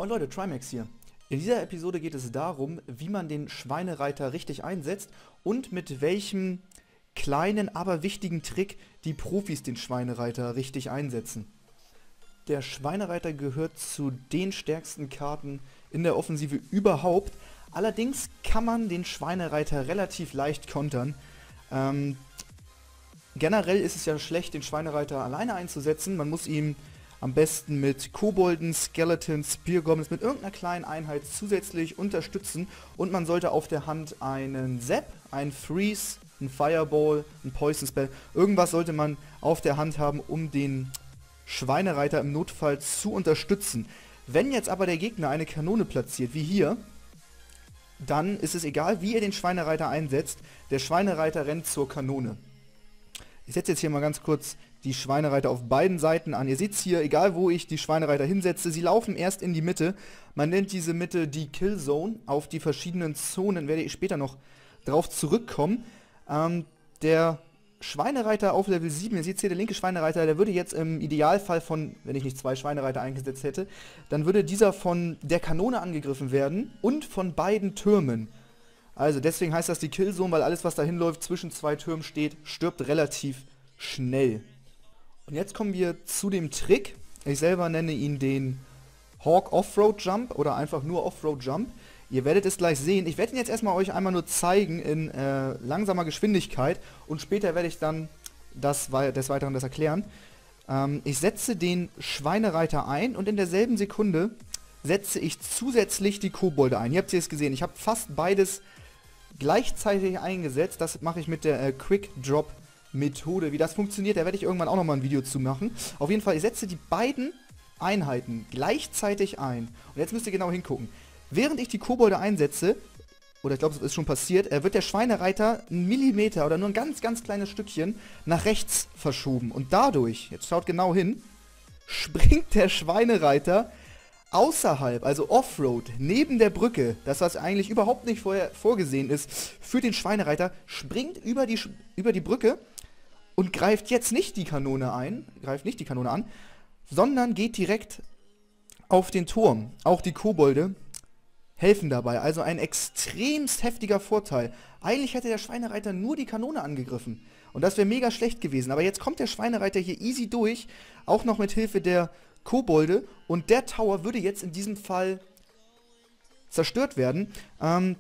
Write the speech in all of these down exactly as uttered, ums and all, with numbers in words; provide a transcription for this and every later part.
Moin Leute, Trimax hier. In dieser Episode geht es darum, wie man den Schweinereiter richtig einsetzt und mit welchem kleinen, aber wichtigen Trick die Profis den Schweinereiter richtig einsetzen. Der Schweinereiter gehört zu den stärksten Karten in der Offensive überhaupt. Allerdings kann man den Schweinereiter relativ leicht kontern. Ähm, generell ist es ja schlecht, den Schweinereiter alleine einzusetzen. Man muss ihm am besten mit Kobolden, Skeletons, Spear Goblins, mit irgendeiner kleinen Einheit zusätzlich unterstützen. Und man sollte auf der Hand einen Zap, einen Freeze, einen Fireball, einen Poison Spell, irgendwas sollte man auf der Hand haben, um den Schweinereiter im Notfall zu unterstützen. Wenn jetzt aber der Gegner eine Kanone platziert, wie hier, dann ist es egal, wie ihr den Schweinereiter einsetzt, der Schweinereiter rennt zur Kanone. Ich setze jetzt hier mal ganz kurz die Schweinereiter auf beiden Seiten an. Ihr seht es hier, egal wo ich die Schweinereiter hinsetze, sie laufen erst in die Mitte. Man nennt diese Mitte die Killzone. Auf die verschiedenen Zonen werde ich später noch drauf zurückkommen. Ähm, der Schweinereiter auf Level sieben, ihr seht hier, der linke Schweinereiter, der würde jetzt im Idealfall von, wenn ich nicht zwei Schweinereiter eingesetzt hätte, dann würde dieser von der Kanone angegriffen werden und von beiden Türmen. Also deswegen heißt das die Killzone, weil alles, was dahin läuft, zwischen zwei Türmen steht, stirbt relativ schnell. Und jetzt kommen wir zu dem Trick. Ich selber nenne ihn den Hawk Offroad Jump oder einfach nur Offroad Jump. Ihr werdet es gleich sehen. Ich werde ihn jetzt erstmal euch einmal nur zeigen in äh, langsamer Geschwindigkeit und später werde ich dann das, des Weiteren das erklären. Ähm, ich setze den Schweinereiter ein und in derselben Sekunde setze ich zusätzlich die Kobolde ein. Ihr habt es gesehen, ich habe fast beides gleichzeitig eingesetzt. Das mache ich mit der äh, Quick Drop Methode. Wie das funktioniert, da werde ich irgendwann auch nochmal ein Video zu machen. Auf jeden Fall, ich setze die beiden Einheiten gleichzeitig ein. Und jetzt müsst ihr genau hingucken. Während ich die Kobolde einsetze, oder ich glaube, es ist schon passiert, äh, wird der Schweinereiter einen Millimeter oder nur ein ganz, ganz kleines Stückchen nach rechts verschoben. Und dadurch, jetzt schaut genau hin, springt der Schweinereiter außerhalb, also Offroad, neben der Brücke, das was eigentlich überhaupt nicht vorher vorgesehen ist, für den Schweinereiter, springt über die, über die Brücke und greift jetzt nicht die Kanone ein, greift nicht die Kanone an, sondern geht direkt auf den Turm. Auch die Kobolde helfen dabei, also ein extremst heftiger Vorteil. Eigentlich hätte der Schweinereiter nur die Kanone angegriffen und das wäre mega schlecht gewesen, aber jetzt kommt der Schweinereiter hier easy durch, auch noch mit Hilfe der Kobolde, und der Tower würde jetzt in diesem Fall zerstört werden. Ähm,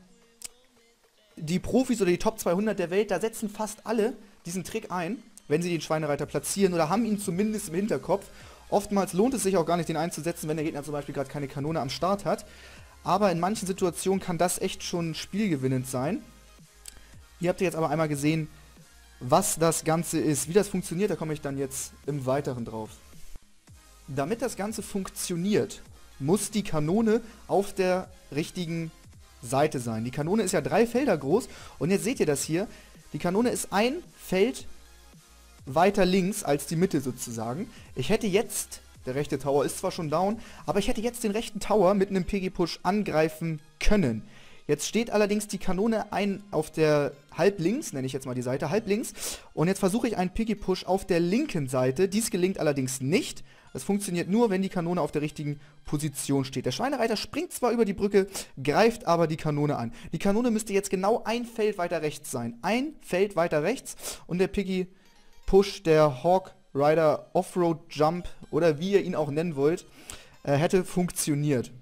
die Profis oder die Top zweihundert der Welt, da setzen fast alle diesen Trick ein, wenn sie den Schweinereiter platzieren oder haben ihn zumindest im Hinterkopf. Oftmals lohnt es sich auch gar nicht, den einzusetzen, wenn der Gegner zum Beispiel gerade keine Kanone am Start hat. Aber in manchen Situationen kann das echt schon spielgewinnend sein. Ihr habt jetzt aber einmal gesehen, was das Ganze ist. Wie das funktioniert, da komme ich dann jetzt im Weiteren drauf. Damit das Ganze funktioniert, muss die Kanone auf der richtigen Seite sein. Die Kanone ist ja drei Felder groß und jetzt seht ihr das hier. Die Kanone ist ein Feld weiter links als die Mitte sozusagen. Ich hätte jetzt, der rechte Tower ist zwar schon down, aber ich hätte jetzt den rechten Tower mit einem P G-Push angreifen können. Jetzt steht allerdings die Kanone ein auf der halb links, nenne ich jetzt mal die Seite, halb links. Und jetzt versuche ich einen P G-Push auf der linken Seite. Dies gelingt allerdings nicht. Das funktioniert nur, wenn die Kanone auf der richtigen Position steht. Der Schweinereiter springt zwar über die Brücke, greift aber die Kanone an. Die Kanone müsste jetzt genau ein Feld weiter rechts sein. Ein Feld weiter rechts und der P G-Push, der Hawk Rider Offroad Jump oder wie ihr ihn auch nennen wollt, äh, hätte funktioniert.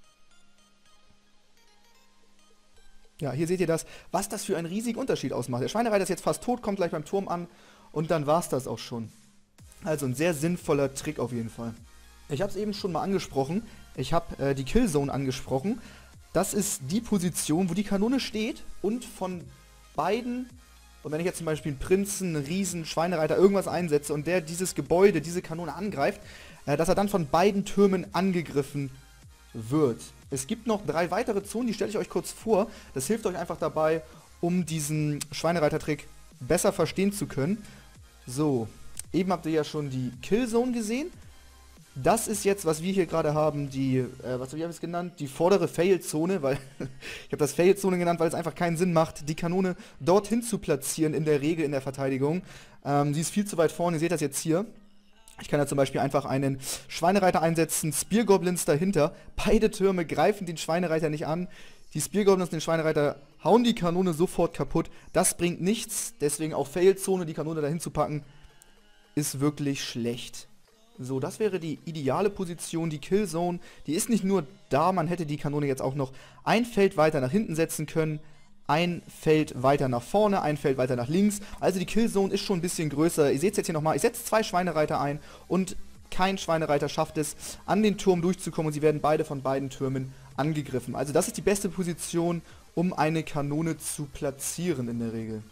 Ja, hier seht ihr das, was das für einen riesigen Unterschied ausmacht. Der Schweinereiter ist jetzt fast tot, kommt gleich beim Turm an und dann war es das auch schon. Also ein sehr sinnvoller Trick auf jeden Fall. Ich habe es eben schon mal angesprochen. Ich habe äh, die Killzone angesprochen. Das ist die Position, wo die Kanone steht und von beiden, und wenn ich jetzt zum Beispiel einen Prinzen, einen Riesen, Schweinereiter, irgendwas einsetze und der dieses Gebäude, diese Kanone angreift, äh, dass er dann von beiden Türmen angegriffen wird. Es gibt noch drei weitere Zonen, die stelle ich euch kurz vor. Das hilft euch einfach dabei, um diesen Schweinereiter-Trick besser verstehen zu können. So. Eben habt ihr ja schon die Killzone gesehen. Das ist jetzt, was wir hier gerade haben, die, äh, was habe ich es genannt? Die vordere Fail-Zone, weil ich habe das Fail-Zone genannt, weil es einfach keinen Sinn macht, die Kanone dorthin zu platzieren, in der Regel in der Verteidigung. Ähm, sie ist viel zu weit vorne, ihr seht das jetzt hier. Ich kann da zum Beispiel einfach einen Schweinereiter einsetzen, Spear Goblins dahinter. Beide Türme greifen den Schweinereiter nicht an. Die Spear Goblins und den Schweinereiter hauen die Kanone sofort kaputt. Das bringt nichts, deswegen auch Fail-Zone, die Kanone dahin zu packen, ist wirklich schlecht. So, das wäre die ideale Position, die Killzone. Die ist nicht nur da, man hätte die Kanone jetzt auch noch ein Feld weiter nach hinten setzen können, ein Feld weiter nach vorne, ein Feld weiter nach links. Also die Killzone ist schon ein bisschen größer. Ihr seht es jetzt hier nochmal, ich setze zwei Schweinereiter ein und kein Schweinereiter schafft es, an den Turm durchzukommen und sie werden beide von beiden Türmen angegriffen. Also das ist die beste Position, um eine Kanone zu platzieren in der Regel.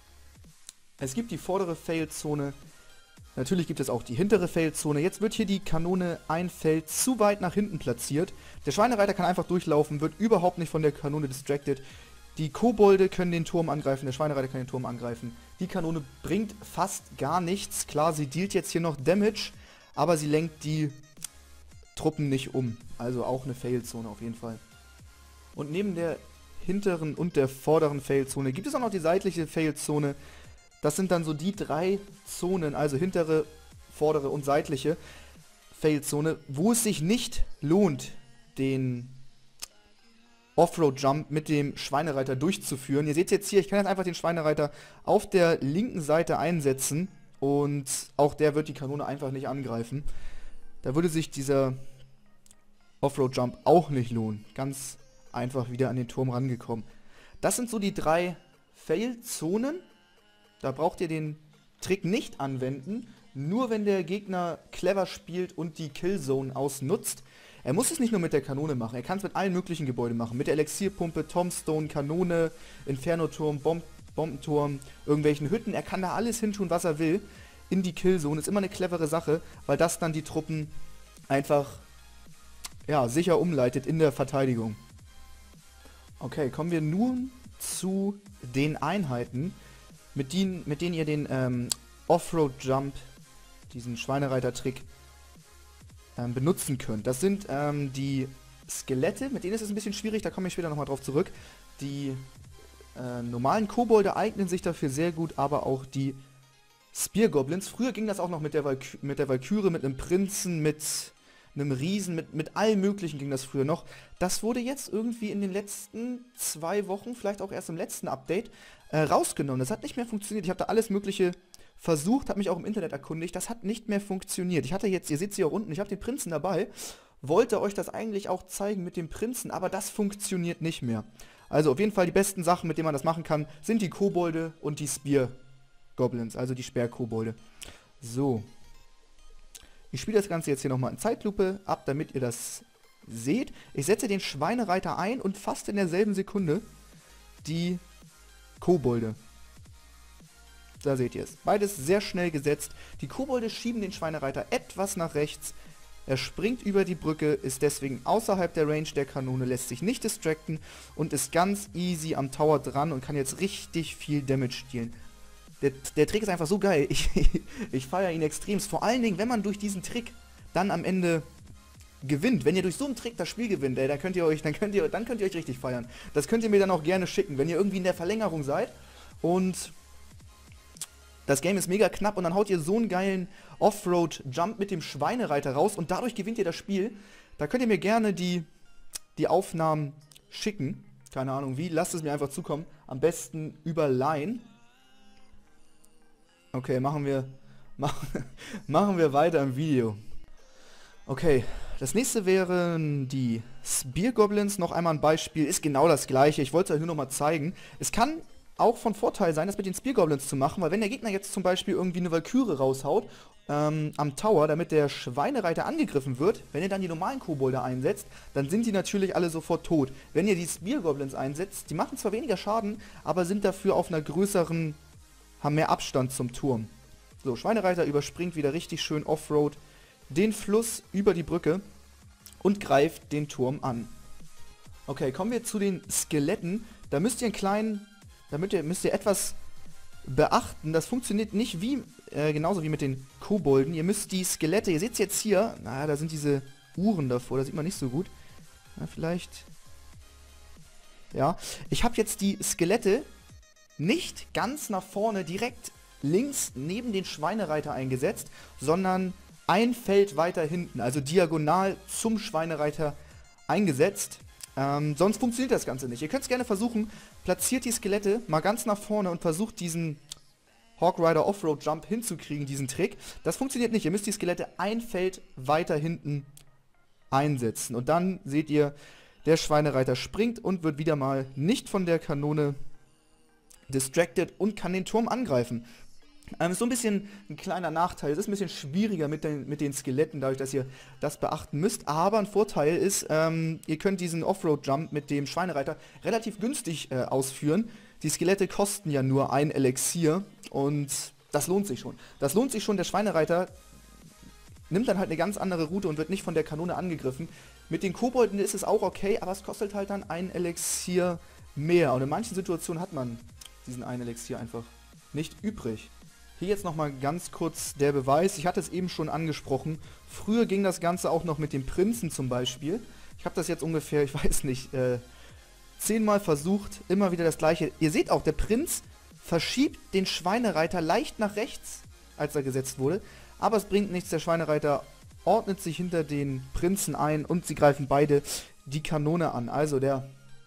Es gibt die vordere Fail-Zone. Natürlich gibt es auch die hintere Feldzone. Jetzt wird hier die Kanone ein Feld zu weit nach hinten platziert. Der Schweinereiter kann einfach durchlaufen, wird überhaupt nicht von der Kanone distracted. Die Kobolde können den Turm angreifen, der Schweinereiter kann den Turm angreifen. Die Kanone bringt fast gar nichts. Klar, sie dealt jetzt hier noch Damage, aber sie lenkt die Truppen nicht um. Also auch eine Failzone auf jeden Fall. Und neben der hinteren und der vorderen Failzone gibt es auch noch die seitliche Failzone. Das sind dann so die drei Zonen, also hintere, vordere und seitliche Failzone, wo es sich nicht lohnt, den Offroad-Jump mit dem Schweinereiter durchzuführen. Ihr seht jetzt hier, ich kann jetzt einfach den Schweinereiter auf der linken Seite einsetzen und auch der wird die Kanone einfach nicht angreifen. Da würde sich dieser Offroad-Jump auch nicht lohnen. Ganz einfach wieder an den Turm rangekommen. Das sind so die drei Fail-Zonen. Da braucht ihr den Trick nicht anwenden, nur wenn der Gegner clever spielt und die Killzone ausnutzt. Er muss es nicht nur mit der Kanone machen, er kann es mit allen möglichen Gebäuden machen. Mit der Elixierpumpe, Tombstone, Kanone, Inferno-Turm, Bomb Bombenturm, irgendwelchen Hütten. Er kann da alles hintun, was er will, in die Killzone. Ist immer eine clevere Sache, weil das dann die Truppen einfach ja, sicher umleitet in der Verteidigung. Okay, kommen wir nun zu den Einheiten, mit denen, mit denen ihr den ähm, Offroad-Jump, diesen Schweinereiter-Trick, ähm, benutzen könnt. Das sind ähm, die Skelette, mit denen ist es ein bisschen schwierig, da komme ich später nochmal drauf zurück. Die äh, normalen Kobolde eignen sich dafür sehr gut, aber auch die Spear Goblins. Früher ging das auch noch mit der, Valky mit der Valkyrie, mit einem Prinzen, mit einem Riesen, mit, mit allem möglichen ging das früher noch. Das wurde jetzt irgendwie in den letzten zwei Wochen, vielleicht auch erst im letzten Update, äh, rausgenommen. Das hat nicht mehr funktioniert. Ich habe da alles mögliche versucht, habe mich auch im Internet erkundigt. Das hat nicht mehr funktioniert. Ich hatte jetzt, ihr seht es hier unten, ich habe den Prinzen dabei, wollte euch das eigentlich auch zeigen mit dem Prinzen, aber das funktioniert nicht mehr. Also auf jeden Fall die besten Sachen, mit denen man das machen kann, sind die Kobolde und die Spear Goblins, also die Speerkobolde. So. Ich spiele das Ganze jetzt hier nochmal in Zeitlupe ab, damit ihr das seht. Ich setze den Schweinereiter ein und fast in derselben Sekunde die Kobolde. Da seht ihr es. Beides sehr schnell gesetzt. Die Kobolde schieben den Schweinereiter etwas nach rechts. Er springt über die Brücke, ist deswegen außerhalb der Range der Kanone, lässt sich nicht distracten und ist ganz easy am Tower dran und kann jetzt richtig viel Damage dealen. Der, der Trick ist einfach so geil. Ich, ich feiere ihn extremst. Vor allen Dingen, wenn man durch diesen Trick dann am Ende gewinnt. Wenn ihr durch so einen Trick das Spiel gewinnt, ey, dann könnt ihr euch, dann könnt ihr, dann könnt ihr euch richtig feiern. Das könnt ihr mir dann auch gerne schicken, wenn ihr irgendwie in der Verlängerung seid und das Game ist mega knapp und dann haut ihr so einen geilen Offroad-Jump mit dem Schweinereiter raus und dadurch gewinnt ihr das Spiel. Da könnt ihr mir gerne die, die Aufnahmen schicken. Keine Ahnung wie, lasst es mir einfach zukommen. Am besten über Line. Okay, machen wir, machen, machen wir weiter im Video. Okay, das nächste wären die Spear Goblins. Noch einmal ein Beispiel, ist genau das gleiche. Ich wollte es euch nur noch mal zeigen. Es kann auch von Vorteil sein, das mit den Spear Goblins zu machen, weil wenn der Gegner jetzt zum Beispiel irgendwie eine Valkyrie raushaut ähm, am Tower, damit der Schweinereiter angegriffen wird, wenn ihr dann die normalen Kobolde einsetzt, dann sind die natürlich alle sofort tot. Wenn ihr die Spear Goblins einsetzt, die machen zwar weniger Schaden, aber sind dafür auf einer größeren, haben mehr Abstand zum Turm. So, Schweinereiter überspringt wieder richtig schön Offroad den Fluss über die Brücke und greift den Turm an. Okay, kommen wir zu den Skeletten. Da müsst ihr einen kleinen Damit ihr, müsst ihr etwas beachten. Das funktioniert nicht wie äh, genauso wie mit den Kobolden. Ihr müsst die Skelette, ihr seht es jetzt hier, na, da sind diese Uhren davor, da sieht man nicht so gut. Na, vielleicht. Ja, ich habe jetzt die Skelette nicht ganz nach vorne direkt links neben den Schweinereiter eingesetzt, sondern ein Feld weiter hinten, also diagonal zum Schweinereiter eingesetzt. Ähm, sonst funktioniert das Ganze nicht. Ihr könnt es gerne versuchen, platziert die Skelette mal ganz nach vorne und versucht diesen Hawk Rider Offroad Jump hinzukriegen, diesen Trick. Das funktioniert nicht. Ihr müsst die Skelette ein Feld weiter hinten einsetzen. Und dann seht ihr, der Schweinereiter springt und wird wieder mal nicht von der Kanone distracted und kann den Turm angreifen. Ähm, ist so ein bisschen ein kleiner Nachteil. Es ist ein bisschen schwieriger mit den, mit den Skeletten, dadurch, dass ihr das beachten müsst. Aber ein Vorteil ist, ähm, ihr könnt diesen Offroad-Jump mit dem Schweinereiter relativ günstig äh, ausführen. Die Skelette kosten ja nur ein Elixier und das lohnt sich schon. Das lohnt sich schon, der Schweinereiter nimmt dann halt eine ganz andere Route und wird nicht von der Kanone angegriffen. Mit den Kobolden ist es auch okay, aber es kostet halt dann ein Elixier mehr. Und in manchen Situationen hat man diesen einen Elixier einfach nicht übrig. Hier jetzt nochmal ganz kurz der Beweis. Ich hatte es eben schon angesprochen. Früher ging das Ganze auch noch mit dem Prinzen zum Beispiel. Ich habe das jetzt ungefähr, ich weiß nicht, äh, zehnmal versucht. Immer wieder das gleiche. Ihr seht auch, der Prinz verschiebt den Schweinereiter leicht nach rechts, als er gesetzt wurde. Aber es bringt nichts. Der Schweinereiter ordnet sich hinter den Prinzen ein und sie greifen beide die Kanone an. Also der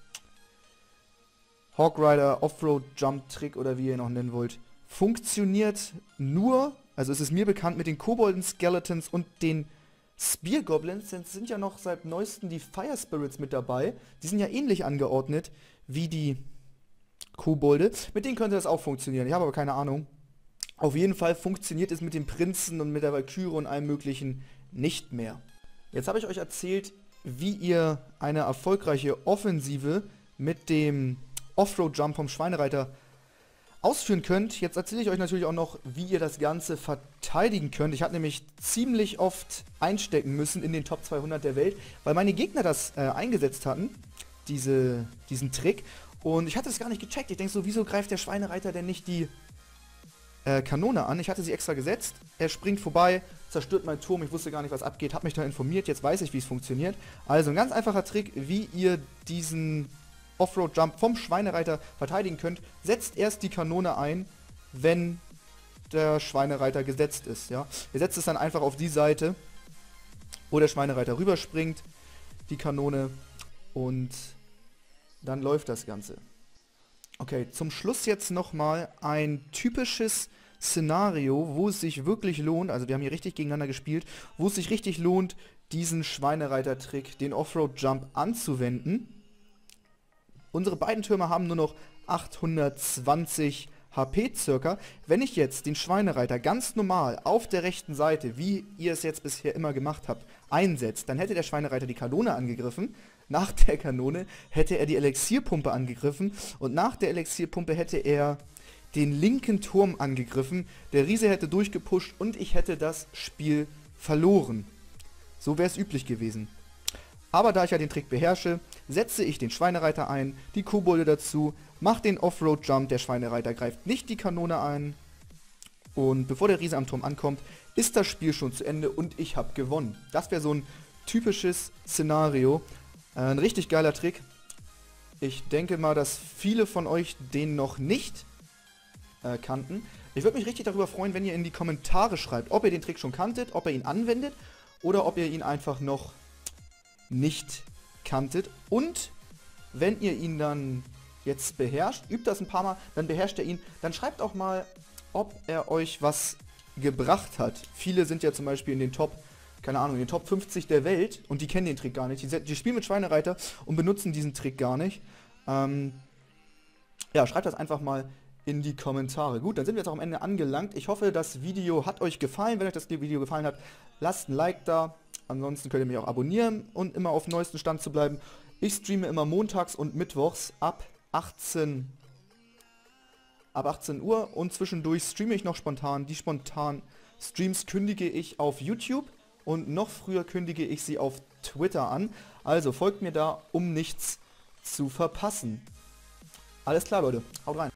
Hawk Rider Offroad Jump Trick oder wie ihr ihn noch nennen wollt, funktioniert nur, also es ist mir bekannt, mit den Kobolden, Skeletons und den Spear Goblins. Es sind ja noch seit neuestem die Fire Spirits mit dabei. Die sind ja ähnlich angeordnet wie die Kobolde. Mit denen könnte das auch funktionieren. Ich habe aber keine Ahnung. Auf jeden Fall funktioniert es mit dem Prinzen und mit der Valkyrie und allem möglichen nicht mehr. Jetzt habe ich euch erzählt, wie ihr eine erfolgreiche Offensive mit dem Offroad Jump vom Schweinereiter ausführen könnt. Jetzt erzähle ich euch natürlich auch noch, wie ihr das Ganze verteidigen könnt. Ich hatte nämlich ziemlich oft einstecken müssen in den Top zweihundert der Welt, weil meine Gegner das äh, eingesetzt hatten, diese, diesen Trick. Und ich hatte es gar nicht gecheckt. Ich denke so, wieso greift der Schweinereiter denn nicht die äh, Kanone an? Ich hatte sie extra gesetzt. Er springt vorbei, zerstört meinen Turm. Ich wusste gar nicht, was abgeht. Habe mich da informiert. Jetzt weiß ich, wie es funktioniert. Also ein ganz einfacher Trick, wie ihr diesen Offroad-Jump vom Schweinereiter verteidigen könnt. Setzt erst die Kanone ein, wenn der Schweinereiter gesetzt ist. Ja? Ihr setzt es dann einfach auf die Seite, wo der Schweinereiter rüberspringt, die Kanone, und dann läuft das Ganze. Okay, zum Schluss jetzt nochmal ein typisches Szenario, wo es sich wirklich lohnt, also wir haben hier richtig gegeneinander gespielt, wo es sich richtig lohnt, diesen Schweinereiter-Trick, den Offroad-Jump anzuwenden. Unsere beiden Türme haben nur noch achthundertzwanzig H P circa. Wenn ich jetzt den Schweinereiter ganz normal auf der rechten Seite, wie ihr es jetzt bisher immer gemacht habt, einsetzt, dann hätte der Schweinereiter die Kanone angegriffen. Nach der Kanone hätte er die Elixierpumpe angegriffen und nach der Elixierpumpe hätte er den linken Turm angegriffen. Der Riese hätte durchgepusht und ich hätte das Spiel verloren. So wäre es üblich gewesen. Aber da ich ja den Trick beherrsche, setze ich den Schweinereiter ein, die Kobolde dazu, mache den Offroad-Jump, der Schweinereiter greift nicht die Kanone ein und bevor der Riese am Turm ankommt, ist das Spiel schon zu Ende und ich habe gewonnen. Das wäre so ein typisches Szenario. Äh, ein richtig geiler Trick. Ich denke mal, dass viele von euch den noch nicht äh, kannten. Ich würde mich richtig darüber freuen, wenn ihr in die Kommentare schreibt, ob ihr den Trick schon kanntet, ob ihr ihn anwendet oder ob ihr ihn einfach noch nicht kanntet. Und wenn ihr ihn dann jetzt beherrscht, übt das ein paar Mal, dann beherrscht er ihn, dann schreibt auch mal, ob er euch was gebracht hat. Viele sind ja zum Beispiel in den Top, keine Ahnung, in den Top fünfzig der Welt und die kennen den Trick gar nicht. Die, die spielen mit Schweinereiter und benutzen diesen Trick gar nicht. Ähm, ja, schreibt das einfach mal in die Kommentare. Gut, dann sind wir jetzt auch am Ende angelangt. Ich hoffe, das Video hat euch gefallen. Wenn euch das Video gefallen hat, lasst ein Like da. Ansonsten könnt ihr mich auch abonnieren und immer auf dem neuesten Stand zu bleiben. Ich streame immer montags und mittwochs ab achtzehn Uhr und zwischendurch streame ich noch spontan. Die spontanen Streams kündige ich auf YouTube und noch früher kündige ich sie auf Twitter an. Also folgt mir da, um nichts zu verpassen. Alles klar, Leute. Haut rein.